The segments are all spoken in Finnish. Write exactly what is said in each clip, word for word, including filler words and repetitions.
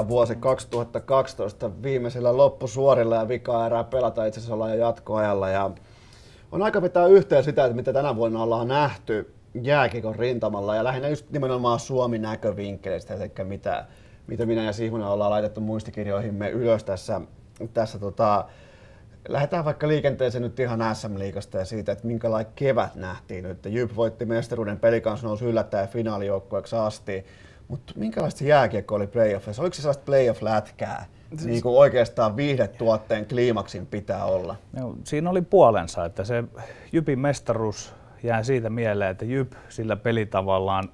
tosiaan vuosi kaksituhattakaksitoista viimeisellä loppusuorilla ja vika erää pelata itse asiassa ollaan jo jatkoajalla. Ja on aika vetää yhteen sitä, että mitä tänä vuonna ollaan nähty jääkiekon rintamalla ja lähinnä just nimenomaan Suomi näkövinkkeleistä, eli mitä, mitä minä ja Sihvonen ollaan laitettu muistikirjoihimme ylös tässä. tässä tota, lähdetään vaikka liikenteeseen nyt ihan S M-liigasta ja siitä, että minkälainen kevät nähtiin nyt. J Y P voitti mestaruuden, Pelikans nousi yllättäen finaalijoukkueeksi asti. Mutta minkälaista se jääkiekko oli playoffissa? Oliko se sellaista playoff-lätkää? Siis... Niin kuin oikeastaan viihdetuotteen kliimaksin pitää olla. No, siinä oli puolensa, että se Jypin mestaruus jää siitä mieleen, että Jyp sillä pelitavallaan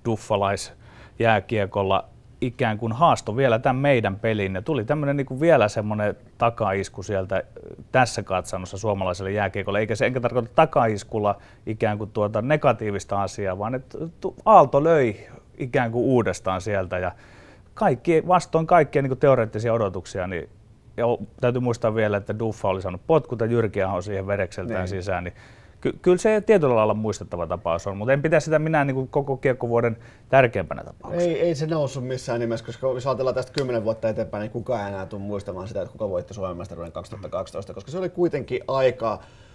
duffalaisjääkiekolla ikään kuin haastoi vielä tämän meidän pelin. Ja tuli tämmöinen niin kuin vielä semmoinen takaisku sieltä tässä katsannossa suomalaiselle jääkiekolle. Eikä se enkä tarkoita takaiskulla ikään kuin tuota negatiivista asiaa, vaan että Aalto löi ikään kuin uudestaan sieltä. Ja kaikki, vastoin kaikkia niin kuin teoreettisia odotuksia, niin ja täytyy muistaa vielä, että Duffa oli saanut potkut ja Jyrki Aho siihen verekseltään niin sisään. Niin ky- kyllä se tietyllä lailla muistettava tapaus on, mutta en pidä sitä minä niin kuin koko kiekkovuoden tärkeimpänä tapauksena. Ei, ei se noussut missään nimessä, koska jos ajatellaan tästä kymmenen vuotta eteenpäin, niin kukaan ei enää tule muistamaan sitä, että kuka voitti Suomen mestaruuden kaksituhattakaksitoista, koska se oli kuitenkin aika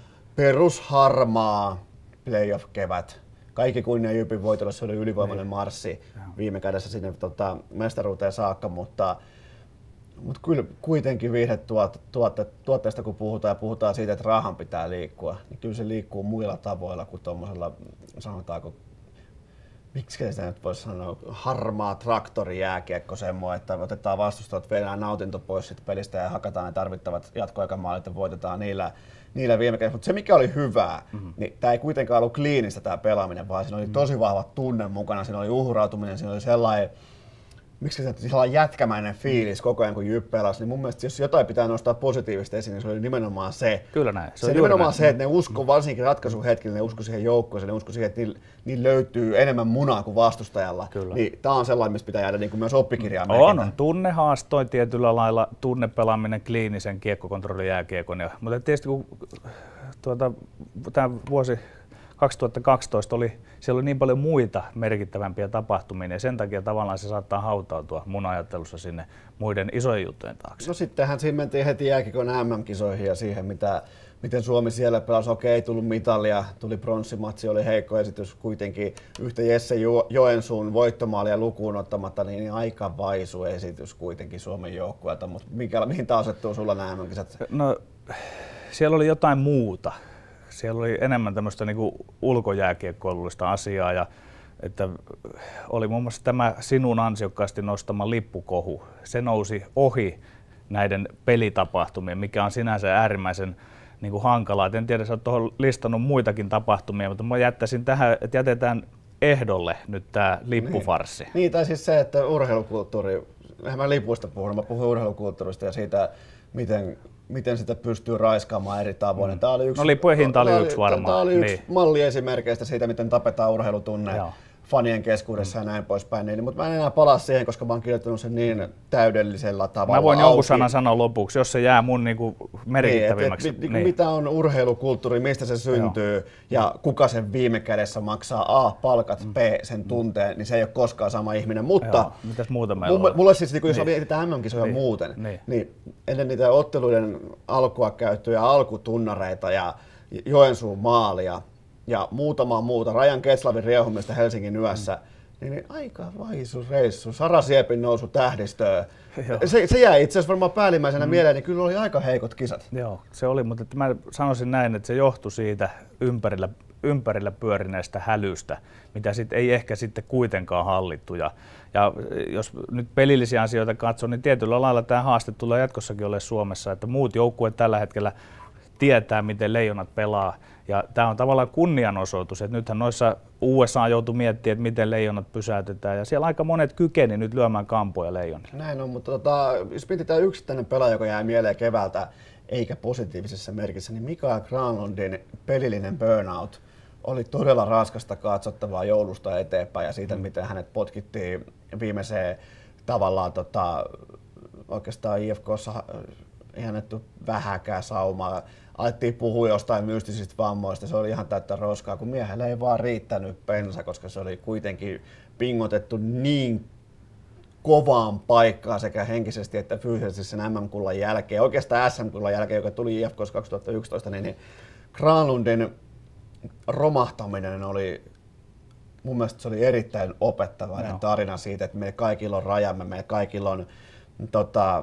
perusharmaa playoff-kevät. Kaikki kunnia Jypin voitolle, se oli ylivoimainen marssi viime kädessä sinne tota, mestaruuteen saakka, mutta, mutta kyllä kuitenkin viihdetuotteesta kun puhutaan ja puhutaan siitä, että rahan pitää liikkua, niin kyllä se liikkuu muilla tavoilla kuin tuommoisella, sanotaanko, miksi sitä nyt voisi sanoa, harmaa traktorijääkiekko semmoinen, että otetaan vastustajat, viedään nautinto pois sit pelistä ja hakataan ne tarvittavat jatkoaikamaalit ja voitetaan niillä. Niillä viime kädessä. Mutta se mikä oli hyvää, mm-hmm. niin tämä ei kuitenkaan ollut kliinistä tämä pelaaminen, vaan siinä oli tosi vahva tunne mukana, siinä oli uhrautuminen, siinä oli sellainen, miksi se sellainen jätkämäinen fiilis koko ajan kun Jyp pelasi, niin mun mielestä jos jotain pitää nostaa positiivista esiin, niin se oli nimenomaan se. Kyllä näin. Se, se on nimenomaan näin. Se, että ne usko, varsinkin ratkaisuhetkillä, ne usko siihen joukkueeseen, ne usko siihen, että niillä, niillä löytyy enemmän munaa kuin vastustajalla. Kyllä. Niin tämä on sellainen, mistä pitää jäädä niin kuin myös oppikirjaan merkitä. On, on. Tunnehaastoin tietyllä lailla, tunnepelaaminen, kliinisen kiekkokontrollin jääkiekon. Ja, mutta tietysti kun tuota, tämä vuosi kaksituhattakaksitoista oli, siellä oli niin paljon muita merkittävämpiä tapahtumia ja sen takia tavallaan se saattaa hautautua mun ajattelussa sinne muiden isojen juttujen taakse. No sittenhän siinä mentiin heti jääkiekon M M-kisoihin ja siihen, mitä, miten Suomi siellä pelasi. Okei, ei tullut mitalia, tuli pronssimatsi, oli heikko esitys kuitenkin. Yhtä Jesse Joensuun voittomaalia lukuun ottamatta, niin aika vaisu esitys kuitenkin Suomen joukkueelta. Mutta mihin tämä asettuu sulla nämä M M-kisat? No, siellä oli jotain muuta. Siellä oli enemmän tämmöistä niin kuin ulkojääkiekkoilullista asiaa ja että oli muun muassa tämä sinun ansiokkaasti nostama lippukohu. Se nousi ohi näiden pelitapahtumien, mikä on sinänsä äärimmäisen niin kuin hankalaa. Et en tiedä, sä oot tuohon listannut muitakin tapahtumia, mutta mä jättäisin tähän, että jätetään ehdolle nyt tämä lippufarssi. Niin, niin tai siis se, että urheilukulttuuri, eihän mä lipuista puhunut, mä puhun urheilukulttuurista ja siitä, miten miten sitä pystyy raiskaamaan eri tavoin. Mm. Tämä oli yksi, no lippujen hinta oli yksi varmaan. Tämä oli yksi niin. malliesimerkkeistä siitä, miten tapetaan urheilutunne Joo. fanien keskuudessa mm. ja näin poispäin. Niin, mutta mä en enää palaa siihen, koska mä oon kirjoittanut sen niin täydellisellä tavalla. Mä voin auki. jonkun sanan sanoa lopuksi, jos se jää mun niinku merkittävimmäksi. Niin, et, et, niin. Mitä on urheilukulttuuri, mistä se syntyy Joo. ja kuka sen viime kädessä maksaa A, palkat, mm. B, sen tunteen, niin se ei ole koskaan sama ihminen. Mutta Joo. Mitäs muuta meillä on? Mulla siis, niin, jos niin. mietitään M M-kisoja niin. muuten, niin. niin ennen niitä otteluiden alkua käyttyjä alkutunnareita ja Joensuun maalia ja muutama muuta, Rajan Ketslavin riehumista Helsingin yössä, mm. niin, niin aika vaisu reissu, Sara Siepin nousu tähdistöön. Se, se jäi itse asiassa varmaan päällimmäisenä mm. mieleen, niin kyllä oli aika heikot kisat. Joo, se oli, mutta että mä sanoisin näin, että se johtui siitä ympärillä, ympärillä pyörineestä hälystä, mitä sit ei ehkä sitten kuitenkaan hallittu. Ja, ja jos nyt pelillisiä asioita katsoo, niin tietyllä lailla tämä haaste tulee jatkossakin olemaan Suomessa, että muut joukkueet tällä hetkellä tietää, miten Leijonat pelaa. Ja tämä on tavallaan kunnianosoitus, että nythän noissa U S A joutui miettimään, että miten Leijonat pysäytetään, ja siellä aika monet kykeni nyt lyömään kampoja Leijonille. Näin on, mutta tota, jos mietitään yksittäinen pelaaja, joka jää mieleen keväältä, eikä positiivisessa merkissä, niin Mikael Granlundin pelillinen burnout oli todella raskasta katsottavaa joulusta eteenpäin, ja siitä, mm. miten hänet potkittiin viimeiseen tavallaan tota, oikeastaan I F K:ssa ei annettu vähäkään saumaa. Alettiin puhua jostain mystisistä vammoista, se oli ihan täyttä roskaa, kun miehellä ei vaan riittänyt pensa, koska se oli kuitenkin pingotettu niin kovaan paikkaan sekä henkisesti että fyysisesti sen M M-kullan jälkeen. Oikeastaan S M-kullan jälkeen, joka tuli I F K:ssa kaksituhattayksitoista, niin, niin Granlundin romahtaminen oli, mun mielestä se oli erittäin opettavainen no. tarina siitä, että meillä kaikilla on rajamme, meillä kaikilla on tota,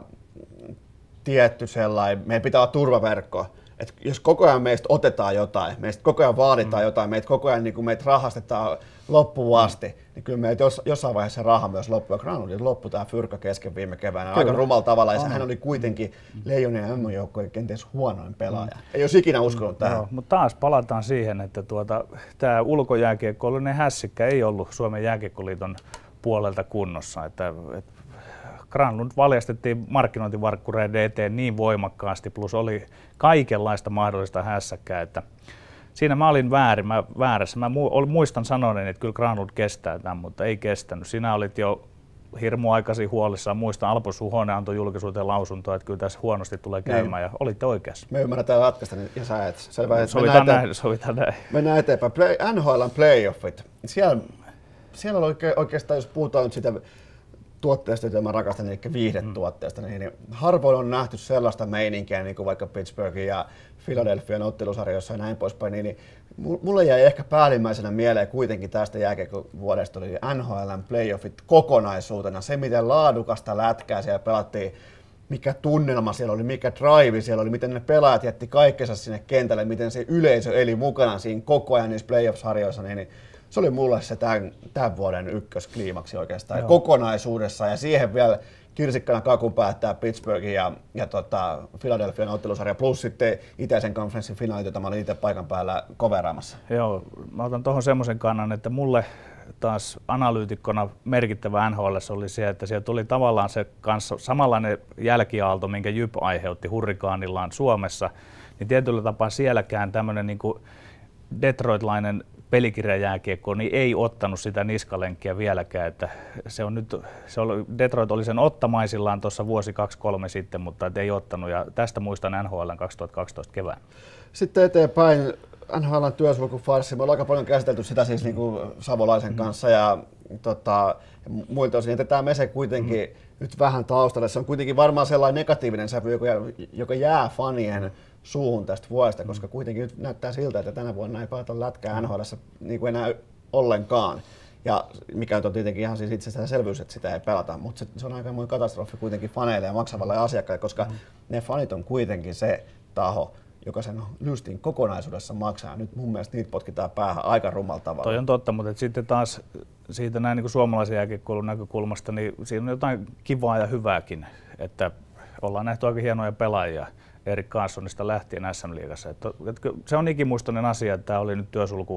tietty sellainen, meidän pitää olla turvaverkko. Et jos koko ajan meistä otetaan jotain, meistä koko ajan vaaditaan mm. jotain, meitä koko ajan niin kuin meitä rahastetaan loppuun asti, mm. niin kyllä meitä jos, jossain vaiheessa se raha myös loppuu. Ja Granlundin loppui tämä fyrkka kesken viime keväänä kyllä. aika rumalla tavalla, ja oh. hän oli kuitenkin Leijonien M M-joukkojen kenties huonoin pelaaja. Mm. Ei olisi ikinä uskonut mm. tähän. No, mutta taas palataan siihen, että tuota, tämä ulkojääkiekkoillinen hässikkä ei ollut Suomen jääkiekkoliiton puolelta kunnossa. Että, et, Granlund valjastettiin markkinointivarkkureiden eteen niin voimakkaasti, plus oli kaikenlaista mahdollista hässäkkää, että siinä mä olin väärin, mä, väärässä. Mä muistan sanoneeni, että kyllä Granlund kestää tämän, mutta ei kestänyt. Sinä olit jo hirmu aikaisin huolissaan. Muistan, Alpo Suhonen antoi julkisuuteen lausuntoa, että kyllä tässä huonosti tulee käymään, niin. ja olitte oikeassa. Me ymmärretään ratkaista, ja sä et. Selvä, että sovitaan, näin, näin, sovitaan näin. Mennään eteenpäin. Play, N H L:n playoffit. Siellä, siellä on oikeastaan, jos puhutaan nyt sitä tuotteesta, jota mä rakastan, eli viihdetuotteesta, niin harvoin on nähty sellaista meininkiä, niin kuin vaikka Pittsburghin ja Philadelphian ottelusarjoissa ja näin poispäin, niin mulle jäi ehkä päällimmäisenä mieleen kuitenkin tästä jääkiekkovuodesta oli N H L:n playoffit kokonaisuutena, se miten laadukasta lätkää siellä pelattiin, mikä tunnelma siellä oli, mikä drive siellä oli, miten ne pelaajat jätti kaikkensa sinne kentälle, miten se yleisö eli mukana siinä koko ajan niissä playoff-sarjoissa, niin se oli mulle se tämän, tämän vuoden ykköskliimaksi oikeastaan ja kokonaisuudessa, ja siihen vielä kirsikkana kakun päättää Pittsburghin ja, ja tota, Philadelphian ottelusarja, plus sitten itäisen konferenssin finaalit, jota mä olin itse paikan päällä coveraamassa. Joo, mä otan tuohon semmoisen kannan, että mulle taas analyytikkona merkittävä N H L:ssä oli se, että siellä tuli tavallaan se kanssa samanlainen jälkiaalto, minkä Jyp aiheutti hurrikaanillaan Suomessa, niin tietyllä tapaa sielläkään tämmöinen niin kuin detroitlainen pelikirjajääkiekko niin ei ottanut sitä niskalenkkiä vieläkään, että se on nyt, se oli, Detroit oli sen ottamaisillaan tuossa vuosi kaksi kolme sitten, mutta ei ottanut, ja tästä muistan N H L:n kaksituhattakaksitoista kevään. Sitten eteenpäin N H L:n työsulkufarssi, me ollaan aika paljon käsitelty sitä siis niin kuin Savolaisen kanssa ja, tota, ja muilta osin, jätetään me se kuitenkin mm. nyt vähän taustalle, se on kuitenkin varmaan sellainen negatiivinen sävy, joka, joka jää fanien suuhun tästä vuodesta, koska kuitenkin nyt näyttää siltä, että tänä vuonna ei pelata lätkää N H L:ssä niin kuin enää ollenkaan. Ja mikä on tietenkin ihan siis itsestäänselvyys, että sitä ei pelata, mutta se, se on aikamoinen katastrofi kuitenkin faneille ja maksavalle asiakkaille, koska mm. ne fanit on kuitenkin se taho, joka sen lystin kokonaisuudessa maksaa. Nyt mun mielestä niitä potkitaan päähän aika rumalla tavalla. Toi on totta, mutta sitten taas siitä näin niin kuin suomalaisen jääkiekkoilun näkökulmasta, niin siinä on jotain kivaa ja hyvääkin, että ollaan nähty aika hienoja pelaajia Erik Karlssonista lähtien S M-liigassa. Että, että se on ikimuistoinen asia, että tämä oli nyt työsulku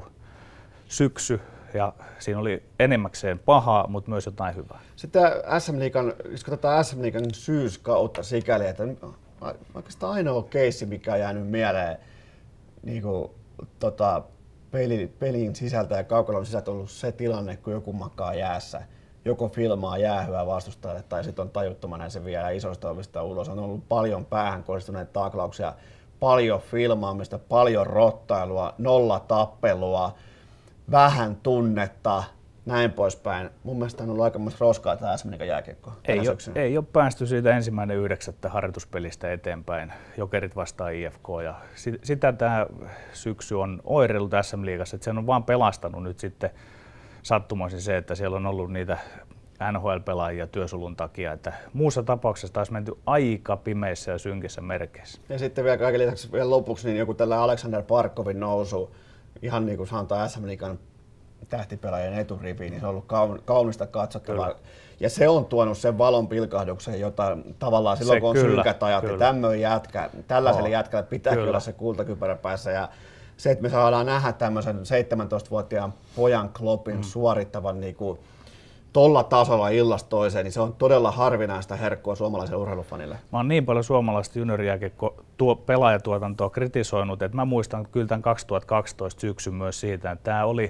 syksy ja siinä oli enemmäkseen pahaa, mutta myös jotain hyvää. Sitten S M-liigan, jos katsotaan S M-liigan syyskautta sikäli, että oikeastaan ainoa keissi, mikä on jäänyt mieleen niin kuin, tota, pelin, pelin sisältä ja kaukalon sisältä on ollut se tilanne, kun joku makaa jäässä. Joko filmaa jäähyä vastustajalle tai sitten on tajuttomana ja se vielä isoista ovista ulos. On ollut paljon päähän kohdistuneita taklauksia, paljon filmaamista, paljon rottailua, nolla tappelua, vähän tunnetta, näin poispäin. Mun mielestä on ollut aikamoista roskaa tämä S M-liigan jääkiekko. Ei, ei ole päästy siitä ensimmäinen yhdeksättä harjoituspelistä eteenpäin. Jokerit vastaan I F K ja sitä tämä syksy on oireillut S M-liigassa, että se on vaan pelastanut nyt sitten sattumoisin se, että siellä on ollut niitä N H L-pelaajia työsulun takia, että muussa tapauksessa taas menty aika pimeissä ja synkissä merkeissä. Ja sitten vielä kaiken lisäksi vielä lopuksi niin joku tällä Alexander Barkovin nousu, ihan niin kuin sanotaan S M-liigan tähtipelaajien eturiviin, niin se on ollut kaunista katsottavaa. Ja se on tuonut sen valon pilkahduksen, jota tavallaan silloin se, kun on kyllä, synkät ajat, niin tämmöinen jätkä, tällaiselle oh, jätkälle pitää kyllä olla se kultakypärä päässä. Ja se, että me saadaan nähdä tämmöisen seitsemäntoistavuotiaan pojan Kloppin mm. suorittavan niin kuin tolla tasolla illasta toiseen, niin se on todella harvinaista herkkua suomalaiselle urheilufanille. Mä oon niin paljon suomalaista juniorijääkiekko tuo pelaajatuotantoa kritisoinut, että mä muistan kyllä tämän kaksituhattakaksitoista syksyn myös siitä, että tämä oli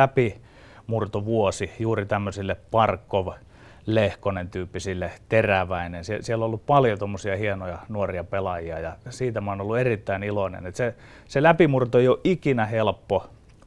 läpimurtovuosi juuri tämmöisille Barkov, Lehkonen tyyppisille, Teräväinen. Sie- siellä on ollut paljon tuommoisia hienoja nuoria pelaajia ja siitä mä oon ollut erittäin iloinen. Et se, se läpimurto ei ole ikinä helppo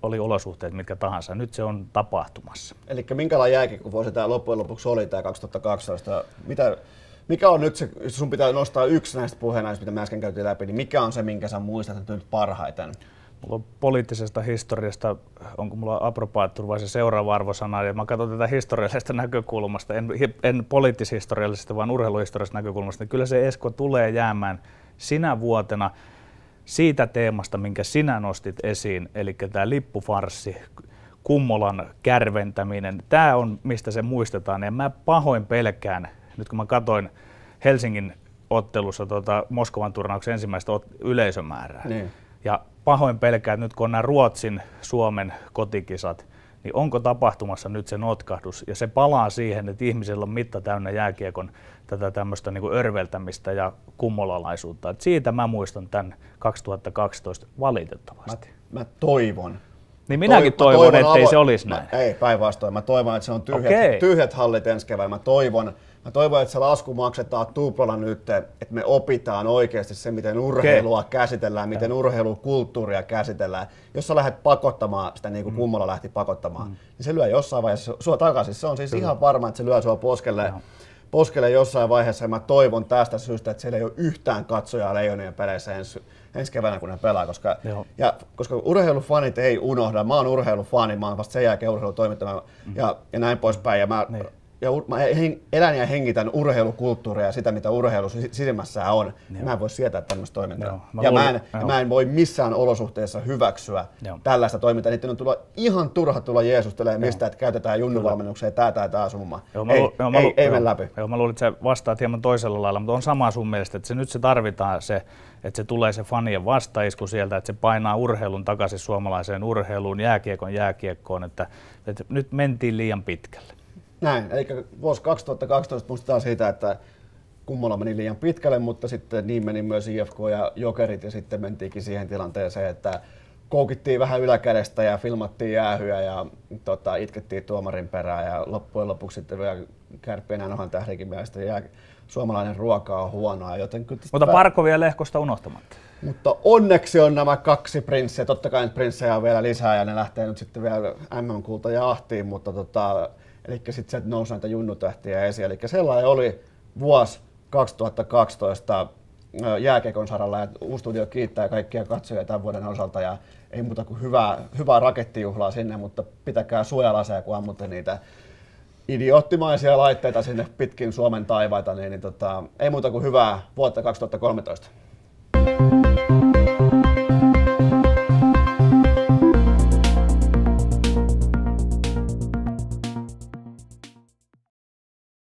oli olosuhteet mitkä tahansa. Nyt se on tapahtumassa. Eli minkälainen jääkiekkovuosi tämä loppujen lopuksi oli tämä kaksituhattakaksitoista? Mitä, mikä on nyt se, jos sun pitää nostaa yksi näistä puheenaiheista, mitä me äsken käytiin läpi, niin mikä on se, minkä sä muistat nyt parhaiten? Mulla on poliittisesta historiasta, onko mulla apropaattur vai se seuraava arvosana, ja mä katson tätä historiallisesta näkökulmasta, en, en poliittis-historiallisesta, vaan urheiluhistoriallisesta näkökulmasta, niin kyllä se Esko tulee jäämään sinä vuotena siitä teemasta, minkä sinä nostit esiin, eli tämä lippufarssi, Kummolan kärventäminen, tämä on mistä se muistetaan, ja mä pahoin pelkään, nyt kun mä katsoin Helsingin ottelussa tuota Moskovan turnauksen ensimmäistä yleisömäärää, niin. Ja pahoin pelkään, että nyt kun on nämä Ruotsin, Suomen kotikisat, niin onko tapahtumassa nyt se notkahdus, ja se palaa siihen, että ihmisillä on mitta täynnä jääkiekon tätä tämmöistä niin kuin örveltämistä ja kummolalaisuutta. Et siitä mä muistan tämän kaksituhattakaksitoista valitettavasti. Mä, mä toivon. Niin minäkin toivon, toivon ettei avo- se olisi näin. Mä, ei, päinvastoin. Mä toivon, että se on tyhjät, okay. tyhjät hallit ensi keväällä. Mä toivon, Mä toivon, että se lasku maksetaan tuplana nyt, että me opitaan oikeasti se, miten urheilua okay. käsitellään, miten ja. urheilukulttuuria käsitellään. Jos sä lähdet pakottamaan sitä niin kuin mm. Kummola lähti pakottamaan, mm. niin se lyö jossain vaiheessa sua takaisin. Se on siis Kyllä. ihan varma, että se lyö sua poskelle, poskelle jossain vaiheessa. Ja mä toivon tästä syystä, että siellä ei ole yhtään katsojaa Leijonien peleissä ensi, ensi keväänä, kun ne pelaa. Koska, ja, koska urheilufanit ei unohda. Mä oon urheilufani, mä oon vasta sen jälkeen urheilutoimittaja mm. ja, ja näin poispäin. Ja mä, niin. Ja mä elän ja hengitän urheilukulttuuria ja sitä, mitä urheilu sisimmässään on. Joo. Mä en voi sietää tämmöistä toimintaa. Joo, mä ja, luulin, mä en, ja mä en voi missään olosuhteessa hyväksyä Joo. tällaista toimintaa. Niiden on tulla ihan turha tulla jeesustelemaan mistä, että käytetään junnuvalmennukseen tää tai tää summa. Joo, ei, lu- ei, ei, ei mene läpi. Joo, mä luulin, että sä vastaat hieman toisella lailla, mutta on sama sun mielestä, että se nyt se tarvitaan se, että se tulee se fanien vastaisku sieltä, että se painaa urheilun takaisin suomalaiseen urheiluun, jääkiekon jääkiekkoon, että, että nyt mentiin liian pitkälle. Näin, eli vuosi kaksituhattakaksitoista muistetaan siitä, että Kummola meni liian pitkälle, mutta sitten niin meni myös I F K ja Jokerit, ja sitten mentiinkin siihen tilanteeseen, että koukittiin vähän yläkädestä ja filmattiin jäähyä ja tota, itkettiin tuomarin perään, ja loppujen lopuksi sitten vielä Kärppien N H L tähdenkin mielestä jää, suomalainen ruoka on huonoa. Joten mutta Parkov ja Lehkosta unohtamatta. Mutta onneksi on nämä kaksi prinssejä, totta kai prinssejä on vielä lisää ja ne lähtee nyt sitten vielä M M-kulta jahtiin, mutta tota, eli sitten sieltä nousi näitä junnutähtiä esiin. Eli sellainen oli vuosi kaksituhattakaksitoista jääkiekon saralla, ja U-studio kiittää kaikkia katsojia tämän vuoden osalta, ja ei muuta kuin hyvää, hyvää rakettijuhlaa sinne, mutta pitäkää suojalaseja, kun ammutte niitä idioottimaisia laitteita sinne pitkin Suomen taivaita, niin, niin tota, ei muuta kuin hyvää vuotta kaksituhattakolmetoista.